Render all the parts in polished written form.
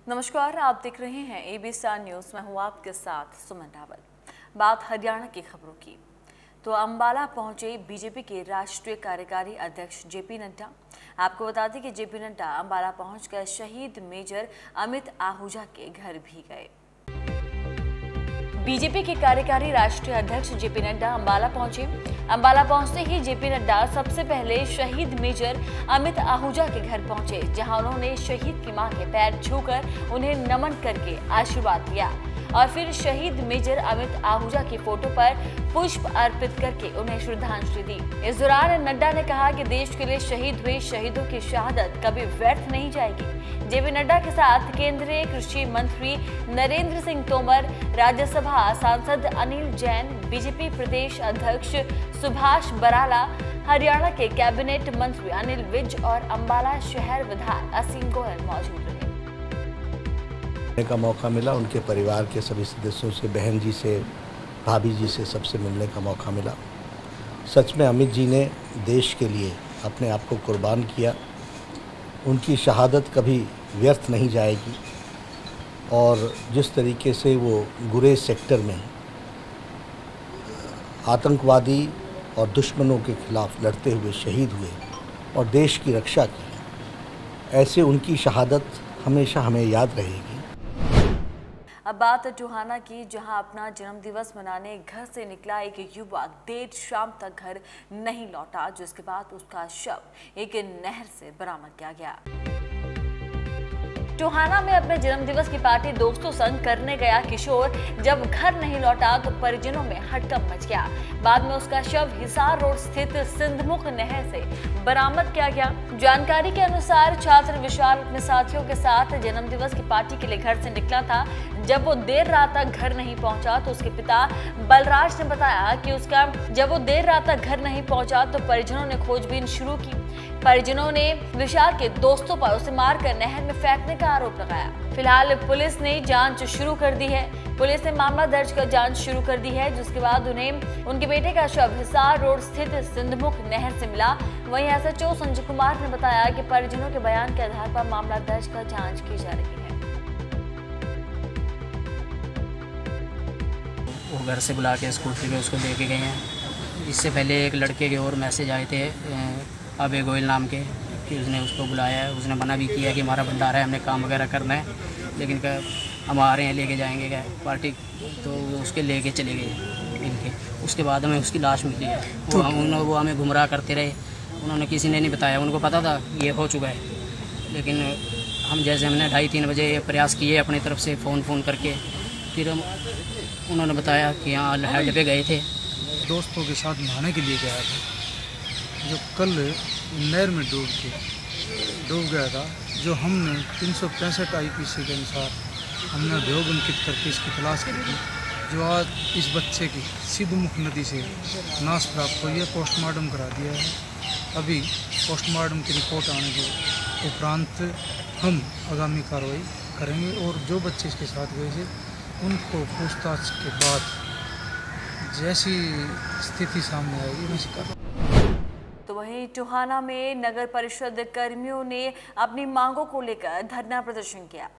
नमस्कार, आप देख रहे हैं एबीसी न्यूज में हूँ आपके साथ सुमन रावत। बात हरियाणा की खबरों की तो अंबाला पहुंचे बीजेपी के राष्ट्रीय कार्यकारी अध्यक्ष जेपी नड्डा। आपको बता दें कि जेपी नड्डा अंबाला पहुंचकर शहीद मेजर अमित आहूजा के घर भी गए। बीजेपी के कार्यकारी राष्ट्रीय अध्यक्ष जेपी नड्डा अंबाला पहुंचे। अंबाला पहुंचते ही जेपी नड्डा सबसे पहले शहीद मेजर अमित आहूजा के घर पहुंचे, जहां उन्होंने शहीद की मां के पैर छूकर उन्हें नमन करके आशीर्वाद दिया और फिर शहीद मेजर अमित आहूजा की फोटो पर पुष्प अर्पित करके उन्हें श्रद्धांजलि दी। इस दौरान नड्डा ने कहा कि देश के लिए शहीद हुए शहीदों की शहादत कभी व्यर्थ नहीं जाएगी। जेपी नड्डा के साथ केंद्रीय कृषि मंत्री नरेंद्र सिंह तोमर, राज्यसभा सांसद अनिल जैन, बीजेपी प्रदेश अध्यक्ष सुभाष बराला, हरियाणा के कैबिनेट मंत्री अनिल विज और अंबाला शहर विधायक असीम गोयल मौजूद रहे। का मौका मिला, उनके परिवार के सभी सदस्यों से, बहन जी से, भाभी जी से, सबसे मिलने का मौका मिला। सच में अमित जी ने देश के लिए अपने आप को कुर्बान किया। उनकी शहादत कभी व्यर्थ नहीं जाएगी और जिस तरीके से वो गुरेज सेक्टर में आतंकवादी और दुश्मनों के खिलाफ लड़ते हुए शहीद हुए और देश की रक्षा की, ऐसे उनकी शहादत हमेशा हमें याद रहेगी। अब बात टोहाना की, जहां अपना जन्मदिवस मनाने घर से निकला एक युवक देर शाम तक घर नहीं लौटा, जिसके बाद उसका शव एक नहर से बरामद किया गया। टोहाना में अपने जन्मदिवस की पार्टी दोस्तों संग करने गया किशोर जब घर नहीं लौटा तो परिजनों में हड़कंप मच गया। बाद में उसका शव हिसार रोड स्थित सिंधमुख नहर से बरामद किया गया। जानकारी के अनुसार छात्र विशाल अपने साथियों के साथ जन्मदिवस की पार्टी के लिए घर से निकला था। जब वो देर रात तक घर नहीं पहुंचा तो उसके पिता बलराज ने बताया कि जब वो देर रात तक घर नहीं पहुंचा तो परिजनों ने खोजबीन शुरू की। परिजनों ने विशाल के दोस्तों पर उसे मारकर नहर में फेंकने का आरोप लगाया। फिलहाल पुलिस ने जांच शुरू कर दी है। पुलिस ने मामला दर्ज कर जांच शुरू कर दी है, जिसके बाद उन्हें उनके बेटे का शव हिसार रोड स्थित सिंधमुख नहर से मिला। वहीं एसएचओ संजय कुमार ने बताया कि परिजनों के बयान के आधार पर मामला दर्ज कर जांच की जा रही है। वो घर से बुला के स्कूटी पे उसको लेके गए हैं। इससे पहले एक लड़के के और मैसेज आए थे अबे गोयल नाम के, कि उसने उसको बुलाया है। उसने मना भी किया कि हमारा भंडारा है, हमने काम वगैरह करना है, लेकिन हम आ रहे हैं, लेके जाएंगे क्या पार्टी, तो उसके लेके चले गए इनके। उसके बाद हमें उसकी लाश मिली है। वो हमें गुमराह करते रहे। उन्होंने किसी ने नहीं बताया, उनको पता था ये हो चुका है, लेकिन हम जैसे हमने 2:30-3 बजे प्रयास किए अपनी तरफ से फ़ोन करके, फिर उन्होंने बताया कि यहाँ हेड पे गए थे। दोस्तों के साथ नहाने के लिए गया था, जो कल नहर में डूब गया था, जो हमने 365 IPC के अनुसार हमने अभियोग अंकित करके इसकी तलाश की थी, जो आज इस बच्चे की सिंधमुख नदी से नाश प्राप्त हुई है। पोस्टमार्टम करा दिया है। अभी पोस्टमार्टम की रिपोर्ट आने के उपरांत हम आगामी कार्रवाई करेंगे और जो बच्चे इसके साथ गए थे उनको पूछताछ के बाद जैसी स्थिति सामने आएगी मैं शिकार। तो वहीं टोहाना में नगर परिषद कर्मियों ने अपनी मांगों को लेकर धरना प्रदर्शन किया।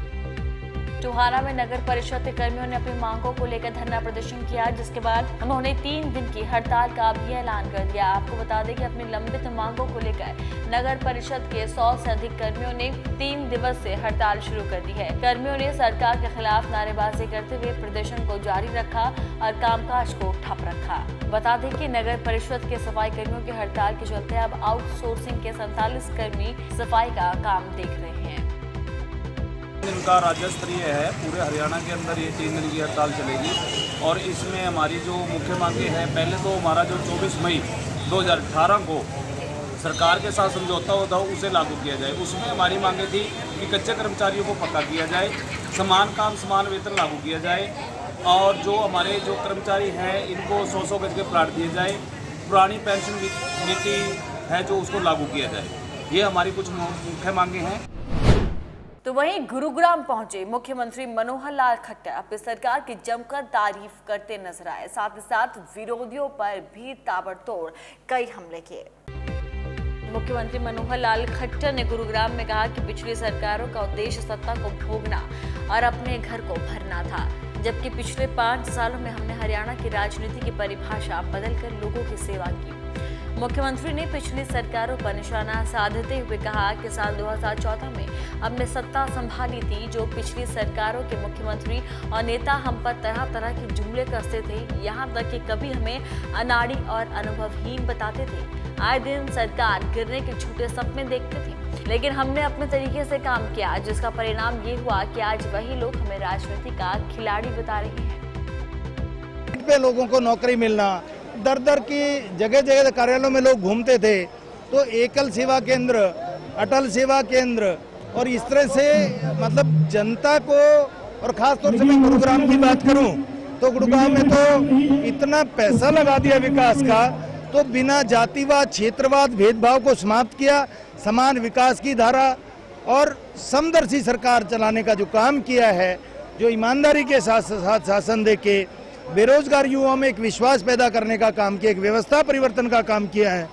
टोहाना में नगर परिषद के कर्मियों ने अपनी मांगों को लेकर धरना प्रदर्शन किया, जिसके बाद उन्होंने 3 दिन की हड़ताल का भी ऐलान कर दिया। आपको बता दें कि अपनी लंबित मांगों को लेकर नगर परिषद के 100 से अधिक कर्मियों ने 3 दिवसीय हड़ताल शुरू कर दी है। कर्मियों ने सरकार के खिलाफ नारेबाजी करते हुए प्रदर्शन को जारी रखा और कामकाज को ठप रखा। बता दें कि नगर परिषद के सफाई कर्मियों की हड़ताल के चलते अब आउटसोर्सिंग के 47 कर्मी सफाई का काम देख रहे हैं। इनका राज्य स्तरीय है, पूरे हरियाणा के अंदर ये 3 दिन की हड़ताल चलेगी और इसमें हमारी जो मुख्य मांगे हैं, पहले तो हमारा जो 24 मई 2018 को सरकार के साथ समझौता होता है उसे लागू किया जाए। उसमें हमारी मांगे थी कि कच्चे कर्मचारियों को पक्का किया जाए, समान काम समान वेतन लागू किया जाए और जो हमारे जो कर्मचारी हैं इनको 100-100 गज के प्लाट दिए जाए, पुरानी पेंशन नीति है जो उसको लागू किया जाए। ये हमारी कुछ मुख्य मांगे हैं। तो वहीं गुरुग्राम पहुंचे मुख्यमंत्री मनोहर लाल खट्टर अपनी सरकार की जमकर तारीफ करते नजर आए। साथ ही साथ विरोधियों पर भी ताबड़तोड़ कई हमले किए। मुख्यमंत्री मनोहर लाल खट्टर ने गुरुग्राम में कहा कि पिछली सरकारों का उद्देश्य सत्ता को भोगना और अपने घर को भरना था, जबकि पिछले 5 सालों में हमने हरियाणा की राजनीति की परिभाषा बदलकर लोगों की सेवा की। मुख्यमंत्री ने पिछली सरकारों पर निशाना साधते हुए कहा कि साल 2014 में हमने सत्ता संभाली थी। जो पिछली सरकारों के मुख्यमंत्री और नेता हम पर तरह तरह के जुमले कसते थे, यहाँ तक कि कभी हमें अनाड़ी और अनुभवहीन बताते थे। आए दिन सरकार गिरने के झूठे सपने देखते थे, लेकिन हमने अपने तरीके से काम किया, जिसका परिणाम ये हुआ कि आज वही लोग हमें राजनीति का खिलाड़ी बता रहे हैं। पे लोगों को नौकरी मिलना, दर दर की जगह जगह कार्यालयों में लोग घूमते थे, तो एकल सेवा केंद्र, अटल सेवा केंद्र और इस तरह से मतलब जनता को, और खास तौर से मैं गुरुग्राम की बात करूं तो गुरुग्राम में तो इतना पैसा लगा दिया विकास का, तो बिना जातिवाद, क्षेत्रवाद, भेदभाव को समाप्त किया, समान विकास की धारा और समदर्शी सरकार चलाने का जो काम किया है, जो ईमानदारी के साथ शासन दे के बेरोजगार युवाओं में एक विश्वास पैदा करने का काम किया, एक व्यवस्था परिवर्तन का काम किया है।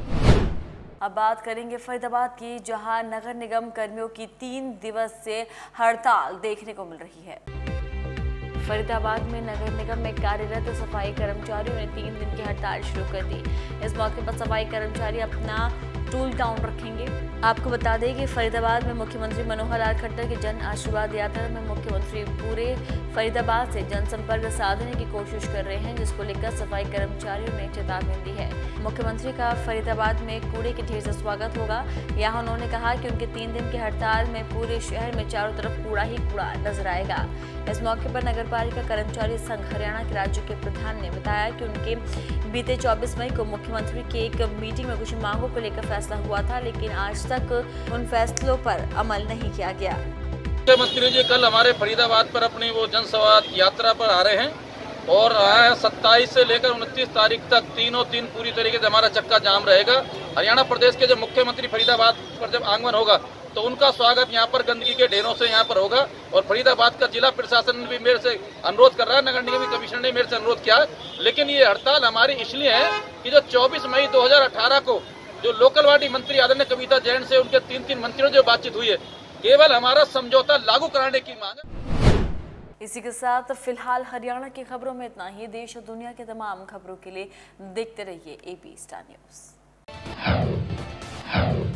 अब बात करेंगे फरीदाबाद की, जहां नगर निगम कर्मियों की 3 दिवसीय हड़ताल देखने को मिल रही है। फरीदाबाद में नगर निगम में कार्यरत सफाई कर्मचारियों ने 3 दिन की हड़ताल शुरू कर दी। इस मौके पर सफाई कर्मचारी अपना टूल डाउन रखेंगे। आपको बता दें कि फरीदाबाद में मुख्यमंत्री मनोहर लाल खट्टर की जन आशीर्वाद यात्रा में मुख्यमंत्री पूरे फरीदाबाद से जनसंपर्क साधने की कोशिश कर रहे हैं, जिसको लेकर सफाई कर्मचारियों ने चेतावनी दी है। मुख्यमंत्री का फरीदाबाद में कूड़े के ढेर से स्वागत होगा। यहाँ उन्होंने कहा कि उनके 3 दिन की हड़ताल में पूरे शहर में चारों तरफ कूड़ा ही कूड़ा नजर आएगा। इस मौके पर नगरपालिका कर्मचारी संघ हरियाणा के राज्य के प्रधान ने बताया कि उनके बीते 24 मई को मुख्यमंत्री की एक मीटिंग में कुछ मांगों को लेकर फैसला हुआ था, लेकिन आज तक उन फैसलों पर अमल नहीं किया गया। मुख्यमंत्री जी कल हमारे फरीदाबाद पर अपनी वो जनसंवाद यात्रा पर आ रहे हैं और 27 से लेकर 29 तारीख तक 3 पूरी तरीके से हमारा चक्का जाम रहेगा। हरियाणा प्रदेश के जब मुख्यमंत्री फरीदाबाद पर जब आगमन होगा तो उनका स्वागत यहाँ पर गंदगी के ढेरों से यहाँ पर होगा। और फरीदाबाद का जिला प्रशासन भी मेरे से अनुरोध कर रहा है, नगर निगम कमिश्नर ने मेरे से अनुरोध किया है। लेकिन ये हड़ताल हमारी इसलिए है कि जो 24 मई 2018 को जो लोकल बॉडी मंत्री आदरणीय कविता जैन से उनके 3 मंत्रियों से बातचीत हुई है, केवल हमारा समझौता लागू कराने की मांग है। इसी के साथ फिलहाल हरियाणा की खबरों में इतना ही। देश और दुनिया के तमाम खबरों के लिए देखते रहिए AP स्टार न्यूज।